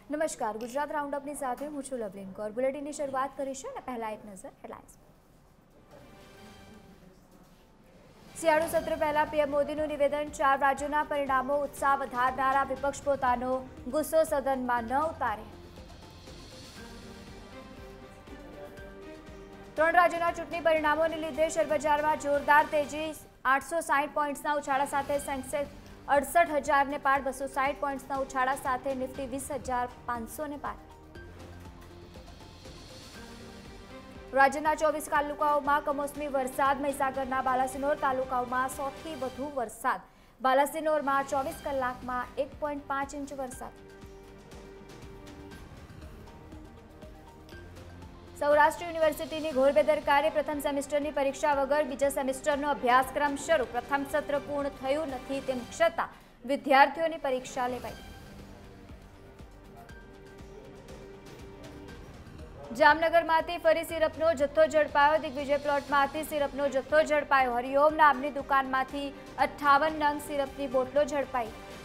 નમસ્કાર, ગુજરાત રાઉન્ડઅપની સાથે હું છું લવલીન કૌર। બુલેટિનની શરૂઆત કરીશું અને પહેલા એક નજર હેડલાઇન્સ। શિયાળુ સત્ર પહેલા પીએમ મોદીનું નિવેદન। 4 રાજ્યોના પરિણામો ઉત્સાહ વધારનારા વિપક્ષ પોતાનો ગુસ્સો સદનમાં ન ઉતારે। 3 રાજ્યોના ચૂંટણી પરિણામોને લીધે શેરબજારમાં જોરદાર તેજી। 860 પોઈન્ટ્સના ઉછાળા સાથે સેન્સેક્સ 68,000 ને પાર। 260 પોઈન્ટ્સના ઉછાળા સાથે નિફ્ટી 20,500 ને પાર। રાજ્યના 24 તાલુકાઓમાં કમોસમી વરસાદ। મહીસાગરના બાલાસિનોર તાલુકાઓમાં 100થી વધુ વરસાદ। બાલાસિનોરમાં 24 કલાકમાં 1.5 ઇંચ વરસાદ। સૌરાષ્ટ્ર યુનિવર્સિટીની ઘોર બેદરકારી। પ્રથમ સેમેસ્ટરની પરીક્ષા વગર બીજા સેમેસ્ટરનો અભ્યાસક્રમ શરૂ। પ્રથમ સત્ર પૂર્ણ થયું નથી તેમ છતાં વિદ્યાર્થીઓની પરીક્ષા લેવાઈ। જામનગરમાંથી ફરી સિરપનો જથ્થો ઝડપાયો। દિગ્વિજય પ્લોટમાંથી સિરપનો જથ્થો ઝડપાયો। હરિઓમ નામની દુકાનમાંથી 58 નંગ સિરપની બોટલો ઝડપાઈ।